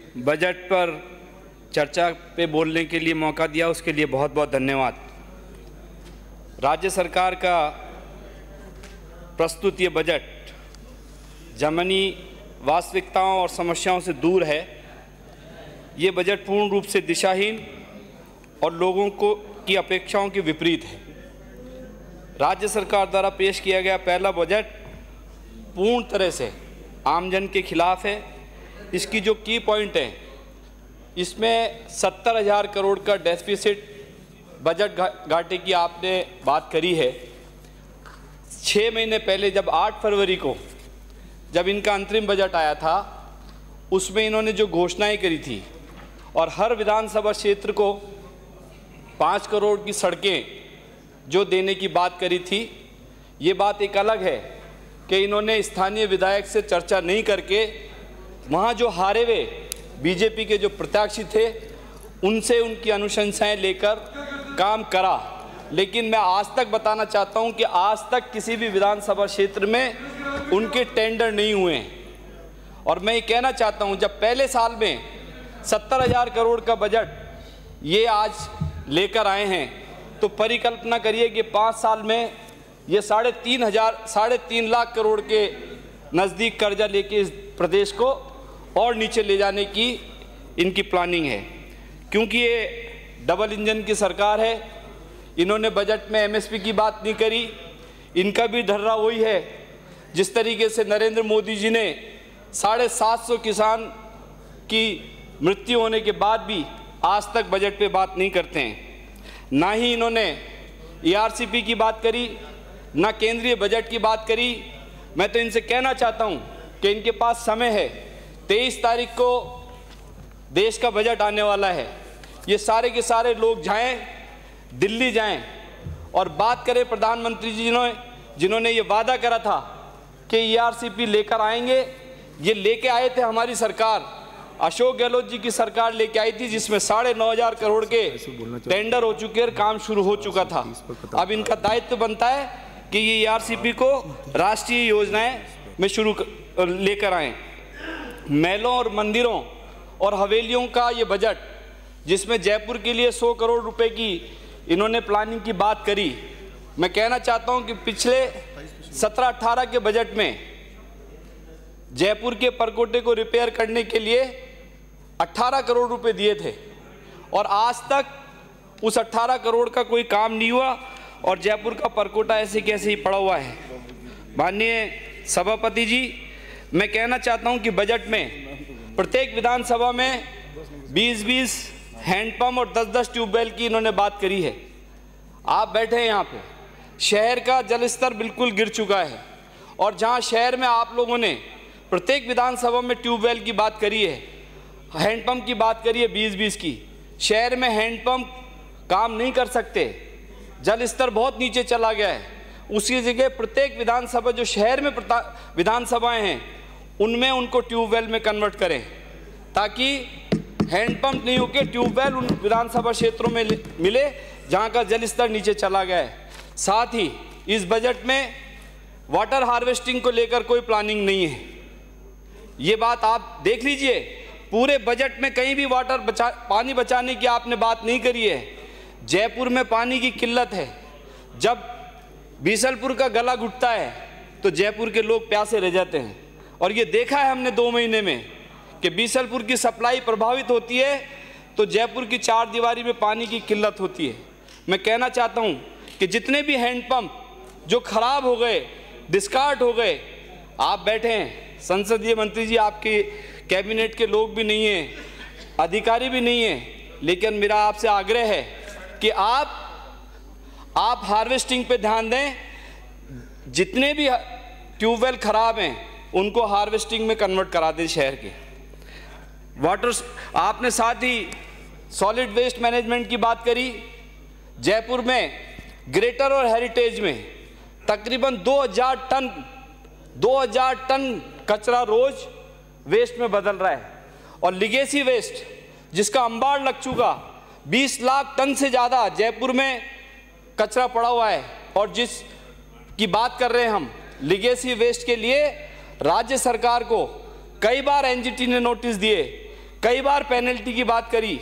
Budget पर चर्चा पे बोलने के लिए मौका दिया, उसके लिए बहुत बहुत धन्यवाद। राज्य सरकार का प्रस्तुत ये बजट ज़मीनी वास्तविकताओं और समस्याओं से दूर है। ये बजट पूर्ण रूप से दिशाहीन और लोगों की अपेक्षाओं के विपरीत है। राज्य सरकार द्वारा पेश किया गया पहला बजट पूर्ण तरह से आमजन के खिलाफ है। इसकी जो की पॉइंट है, इसमें 70,000 करोड़ का डेफिसिट बजट घाटे की आपने बात करी है। 6 महीने पहले जब 8 फरवरी को जब इनका अंतरिम बजट आया था, उसमें इन्होंने जो घोषणाएं करी थी और हर विधानसभा क्षेत्र को 5 करोड़ की सड़कें जो देने की बात करी थी, ये बात एक अलग है कि इन्होंने स्थानीय विधायक से चर्चा नहीं करके वहाँ जो हारे हुए बीजेपी के जो प्रत्याशी थे उनसे उनकी अनुशंसाएं लेकर काम करा। लेकिन मैं आज तक बताना चाहता हूँ कि आज तक किसी भी विधानसभा क्षेत्र में उनके टेंडर नहीं हुए हैं। और मैं ये कहना चाहता हूँ, जब पहले साल में 70,000 करोड़ का बजट ये आज लेकर आए हैं, तो परिकल्पना करिए कि 5 साल में ये 3.5 लाख करोड़ के नज़दीक कर्जा लेके इस प्रदेश को और नीचे ले जाने की इनकी प्लानिंग है। क्योंकि ये डबल इंजन की सरकार है, इन्होंने बजट में एमएसपी की बात नहीं करी। इनका भी धर्रा वही है जिस तरीके से नरेंद्र मोदी जी ने 750 किसान की मृत्यु होने के बाद भी आज तक बजट पे बात नहीं करते हैं। ना ही इन्होंने ईआरसीपी की बात करी, ना केंद्रीय बजट की बात करी। मैं तो इनसे कहना चाहता हूं कि इनके पास समय है, 23 तारीख को देश का बजट आने वाला है। ये सारे के सारे लोग जाएं, दिल्ली जाएं और बात करें प्रधानमंत्री जी जिन्होंने ये वादा करा था कि ईआरसीपी लेकर आएंगे। ये लेके आए थे, हमारी सरकार अशोक गहलोत जी की सरकार लेके आई थी, जिसमें 9,500 करोड़ के टेंडर हो चुके और काम शुरू हो चुका था। अब इनका दायित्व बनता है कि ये ईआरसीपी को राष्ट्रीय योजनाएं में शुरू लेकर आएं। महलों और मंदिरों और हवेलियों का ये बजट, जिसमें जयपुर के लिए 100 करोड़ रुपए की इन्होंने प्लानिंग की बात करी। मैं कहना चाहता हूं कि पिछले 17-18 के बजट में जयपुर के परकोटे को रिपेयर करने के लिए 18 करोड़ रुपए दिए थे और आज तक उस 18 करोड़ का कोई काम नहीं हुआ और जयपुर का परकोटा ऐसे कैसे ही पड़ा हुआ है। माननीय सभापति जी, मैं कहना चाहता हूं कि बजट में प्रत्येक विधानसभा में 20-20 हैंडपंप और 10-10 ट्यूबवेल की इन्होंने बात करी है। आप बैठे हैं यहाँ पे, शहर का जल स्तर बिल्कुल गिर चुका है और जहाँ शहर में आप लोगों ने प्रत्येक विधानसभा में ट्यूबवेल की बात करी है, हैंडपंप की बात करी है 20-20 की, शहर में हैंडपंप काम नहीं कर सकते, जल स्तर बहुत नीचे चला गया है। उसी जगह प्रत्येक विधानसभा जो शहर में विधानसभाएं हैं उनमें उनको ट्यूबवेल में कन्वर्ट करें, ताकि हैंडपंप नहीं होकर ट्यूबवेल उन विधानसभा क्षेत्रों में मिले जहाँ का जल स्तर नीचे चला गया है। साथ ही इस बजट में वाटर हार्वेस्टिंग को लेकर कोई प्लानिंग नहीं है। ये बात आप देख लीजिए, पूरे बजट में कहीं भी पानी बचाने की आपने बात नहीं करी है। जयपुर में पानी की किल्लत है। जब बीसलपुर का गला घुटता है तो जयपुर के लोग प्यासे रह जाते हैं और ये देखा है हमने 2 महीने में कि बीसलपुर की सप्लाई प्रभावित होती है तो जयपुर की 4 दीवारी में पानी की किल्लत होती है। मैं कहना चाहता हूँ कि जितने भी हैंडपंप जो खराब हो गए, डिस्कार्ड हो गए, आप बैठे हैं, संसदीय मंत्री जी, आपके कैबिनेट के लोग भी नहीं हैं, अधिकारी भी नहीं हैं, लेकिन मेरा आपसे आग्रह है कि आप हार्वेस्टिंग पे ध्यान दें। जितने भी ट्यूबवेल खराब हैं उनको हार्वेस्टिंग में कन्वर्ट करा दें शहर के। वाटर आपने साथ ही सॉलिड वेस्ट मैनेजमेंट की बात करी। जयपुर में ग्रेटर और हेरिटेज में तकरीबन 2000 टन कचरा रोज वेस्ट में बदल रहा है और लिगेसी वेस्ट जिसका अंबार लग चुका 20 लाख टन से ज़्यादा जयपुर में कचरा पड़ा हुआ है। और जिस की बात कर रहे हैं हम लिगेसी वेस्ट के लिए राज्य सरकार को कई बार एनजीटी ने नोटिस दिए कई बार पेनल्टी की बात करी।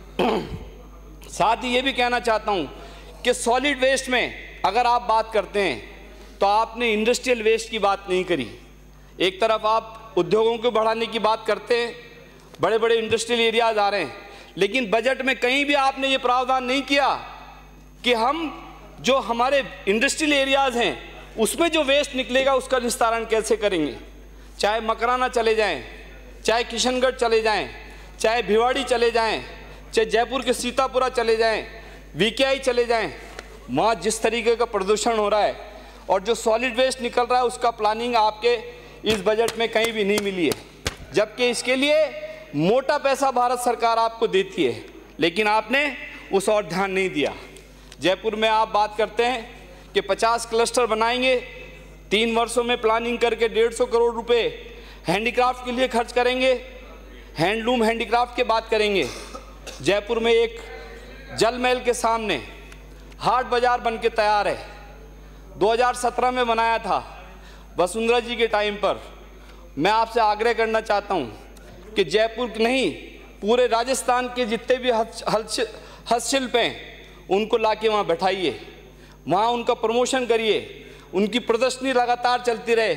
साथ ही ये भी कहना चाहता हूँ कि सॉलिड वेस्ट में अगर आप बात करते हैं तो आपने इंडस्ट्रियल वेस्ट की बात नहीं करी। एक तरफ आप उद्योगों को बढ़ाने की बात करते हैं, बड़े बड़े इंडस्ट्रियल एरियाज आ रहे हैं, लेकिन बजट में कहीं भी आपने ये प्रावधान नहीं किया कि हम जो हमारे इंडस्ट्रियल एरियाज हैं उसमें जो वेस्ट निकलेगा उसका निस्तारण कैसे करेंगे। चाहे मकराना चले जाएं, चाहे किशनगढ़ चले जाएं, चाहे भिवाड़ी चले जाएं, चाहे जयपुर के सीतापुरा चले जाएं, वीकेआई चले जाएं, वहाँ जिस तरीके का प्रदूषण हो रहा है और जो सॉलिड वेस्ट निकल रहा है उसका प्लानिंग आपके इस बजट में कहीं भी नहीं मिली है। जबकि इसके लिए मोटा पैसा भारत सरकार आपको देती है, लेकिन आपने उस और ध्यान नहीं दिया। जयपुर में आप बात करते हैं कि 50 क्लस्टर बनाएंगे, 3 वर्षों में प्लानिंग करके 150 करोड़ रुपए हैंडीक्राफ्ट के लिए खर्च करेंगे, हैंडलूम हैंडीक्राफ्ट की बात करेंगे। जयपुर में एक जल महल के सामने हाट बाजार बन के तैयार है, 2017 में बनाया था वसुंधरा जी के टाइम पर। मैं आपसे आग्रह करना चाहता हूं कि जयपुर नहीं पूरे राजस्थान के जितने भी हस्तशिल्प हैं उनको लाके वहाँ बैठाइए, वहाँ उनका प्रमोशन करिए, उनकी प्रदर्शनी लगातार चलती रहे।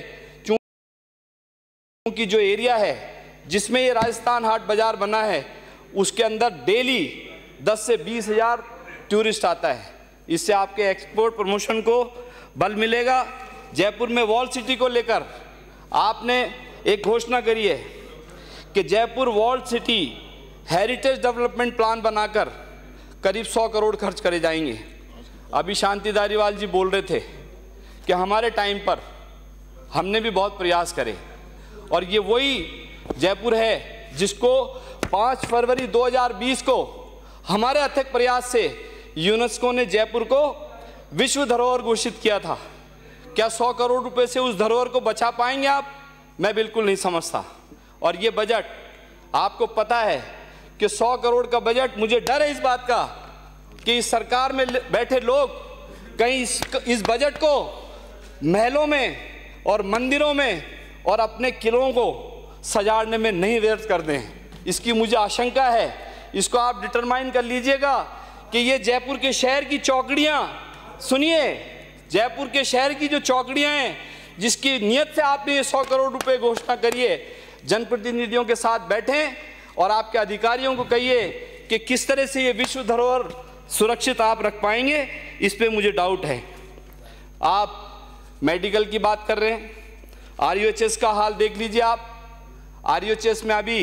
क्योंकि जो एरिया है जिसमें ये राजस्थान हाट बाजार बना है उसके अंदर डेली 10 से 20 हज़ार टूरिस्ट आता है। इससे आपके एक्सपोर्ट प्रमोशन को बल मिलेगा। जयपुर में वॉल सिटी को लेकर आपने एक घोषणा करी है कि Jaipur wall city heritage development plan बनाकर करीब 100 करोड़ खर्च करे जाएंगे। अभी शांति धारीवाल जी बोल रहे थे कि हमारे टाइम पर हमने भी बहुत प्रयास करे और ये वही जयपुर है जिसको 5 फरवरी 2020 को हमारे अथक प्रयास से यूनेस्को ने जयपुर को विश्व धरोहर घोषित किया था। क्या 100 करोड़ रुपए से उस धरोहर को बचा पाएंगे आप? मैं बिल्कुल नहीं समझता। और ये बजट आपको पता है कि 100 करोड़ का बजट, मुझे डर है इस बात का कि इस सरकार में बैठे लोग कहीं इस बजट को महलों में और मंदिरों में और अपने किलों को सजाड़ने में नहीं व्यर्थ कर दें। इसकी मुझे आशंका है। इसको आप डिटरमाइन कर लीजिएगा कि ये जयपुर के शहर की चौकड़ियाँ, सुनिए, जयपुर के शहर की जो चौकड़ियाँ हैं जिसकी नीयत से आपने ये 100 करोड़ रुपए घोषणा करिए, जनप्रतिनिधियों के साथ बैठें और आपके अधिकारियों को कहिए कि किस तरह से ये विश्व धरोहर सुरक्षित आप रख पाएंगे। इस पे मुझे डाउट है। आप मेडिकल की बात कर रहे हैं, RUHS का हाल देख लीजिए आप। RUHS में अभी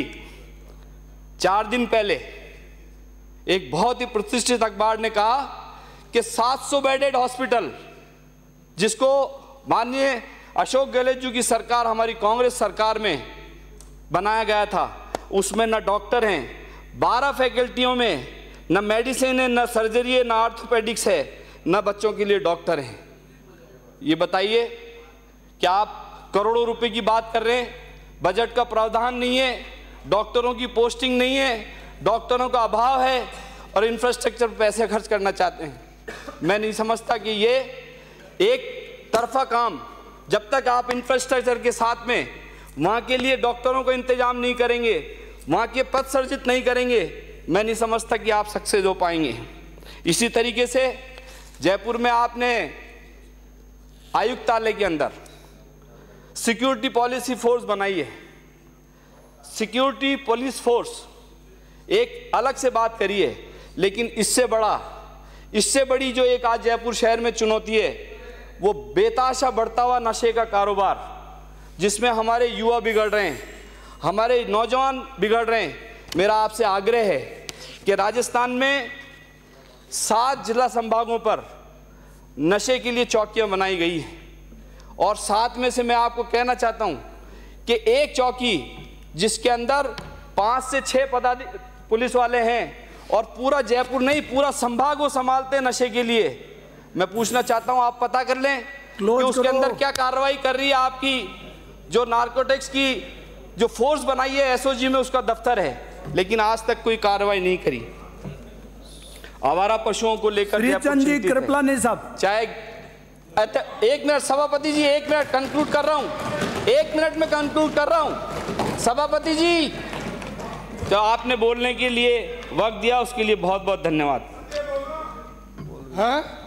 4 दिन पहले एक बहुत ही प्रतिष्ठित अखबार ने कहा कि 700 बेडेड हॉस्पिटल, जिसको माननीय अशोक गहलोत जी की सरकार, हमारी कांग्रेस सरकार में बनाया गया था, उसमें न डॉक्टर हैं, 12 फैकल्टियों में न मेडिसिन है, न सर्जरी है, न ऑर्थोपेडिक्स है, न बच्चों के लिए डॉक्टर हैं। ये बताइए, क्या आप करोड़ों रुपए की बात कर रहे हैं? बजट का प्रावधान नहीं है, डॉक्टरों की पोस्टिंग नहीं है, डॉक्टरों का अभाव है और इंफ्रास्ट्रक्चर पर पैसे खर्च करना चाहते हैं। मैं नहीं समझता कि ये एक तरफा काम, जब तक आप इंफ्रास्ट्रक्चर के साथ में वहाँ के लिए डॉक्टरों को इंतजाम नहीं करेंगे, वहाँ के पद सर्जित नहीं करेंगे, मैं नहीं समझता कि आप सक्सेस हो पाएंगे। इसी तरीके से जयपुर में आपने आयुक्तालय के अंदर सिक्योरिटी पॉलिसी फोर्स बनाई है। सिक्योरिटी पुलिस फोर्स एक अलग से बात करिए, लेकिन इससे बड़ी जो एक आज जयपुर शहर में चुनौती है वो बेताशा बढ़ता हुआ नशे का कारोबार, जिसमें हमारे युवा बिगड़ रहे हैं, हमारे नौजवान बिगड़ रहे हैं। मेरा आपसे आग्रह है कि राजस्थान में 7 जिला संभागों पर नशे के लिए चौकियां बनाई गई हैं और 7 में से मैं आपको कहना चाहता हूं कि एक चौकी जिसके अंदर 5 से 6 पुलिस वाले हैं और पूरा जयपुर नहीं, पूरा संभाग वो संभालते हैं नशे के लिए। मैं पूछना चाहता हूं, आप पता कर लें कि उसके अंदर क्या कार्रवाई कर रही है आपकी जो नारकोटिक्स की जो फोर्स बनाई है, SOG में उसका दफ्तर है, लेकिन आज तक कोई कार्रवाई नहीं करी। आवारा पशुओं को लेकर कृपलानी साहब, चाहे 1 मिनट सभापति जी, 1 मिनट कंक्लूड कर रहा हूं, 1 मिनट में कंक्लूड कर रहा हूं। सभापति जी, तो आपने बोलने के लिए वक्त दिया, उसके लिए बहुत बहुत धन्यवाद। हाँ